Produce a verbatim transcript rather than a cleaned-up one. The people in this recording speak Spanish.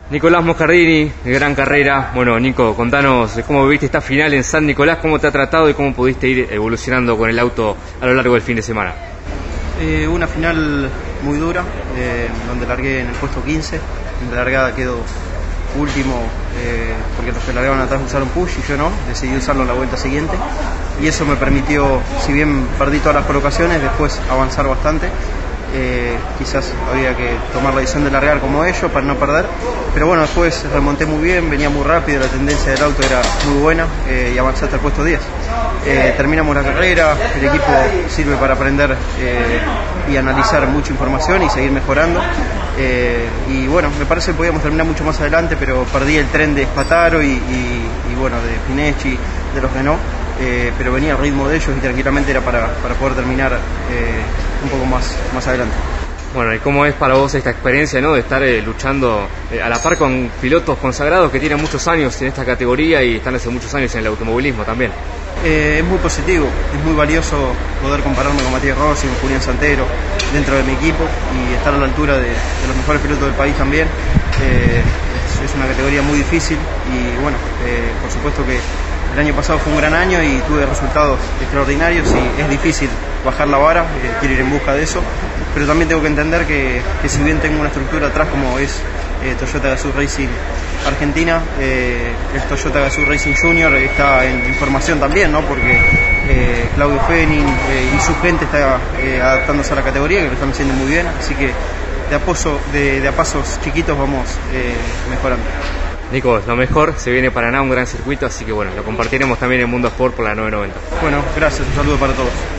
Nicolás Moscardini, de Gran Carrera. Bueno, Nico, contanos cómo viviste esta final en San Nicolás, cómo te ha tratado y cómo pudiste ir evolucionando con el auto a lo largo del fin de semana. Eh, una final muy dura, eh, donde largué en el puesto quince, en la largada quedo último, eh, porque los que largaban atrás usaron push y yo no, decidí usarlo en la vuelta siguiente, y eso me permitió, si bien perdí todas las colocaciones, después avanzar bastante. Eh, quizás había que tomar la decisión de largar como ellos para no perder, pero bueno, después remonté muy bien, venía muy rápido, la tendencia del auto era muy buena, eh, y avancé hasta el puesto diez. Eh, terminamos la carrera, el equipo sirve para aprender eh, y analizar mucha información y seguir mejorando, eh, y bueno, me parece que podíamos terminar mucho más adelante, pero perdí el tren de Spataro y, y, y bueno, de Pinechi, de los Renault. Eh, pero venía al ritmo de ellos y tranquilamente era para, para poder terminar eh, un poco más, más adelante. Bueno, ¿y cómo es para vos esta experiencia, ¿no?, de estar eh, luchando eh, a la par con pilotos consagrados que tienen muchos años en esta categoría y están hace muchos años en el automovilismo también? Eh, es muy positivo, es muy valioso poder compararme con Matías Rossi, con Julián Santero dentro de mi equipo y estar a la altura de, de los mejores pilotos del país también. Eh, es, es una categoría muy difícil y bueno, eh, por supuesto que el año pasado fue un gran año y tuve resultados extraordinarios y es difícil bajar la vara, eh, quiero ir en busca de eso, pero también tengo que entender que, que si bien tengo una estructura atrás como es eh, Toyota Gazoo Racing Argentina, eh, el Toyota Gazoo Racing Junior está en, en formación también, ¿no? Porque eh, Claudio Fenning eh, y su gente está eh, adaptándose a la categoría, que lo están haciendo muy bien, así que de a, pozo, de, de a pasos chiquitos vamos eh, mejorando. Nico, lo mejor, se viene Paraná, un gran circuito, así que bueno, lo compartiremos también en Mundo Sport por la nueve noventa. Bueno, gracias, un saludo para todos.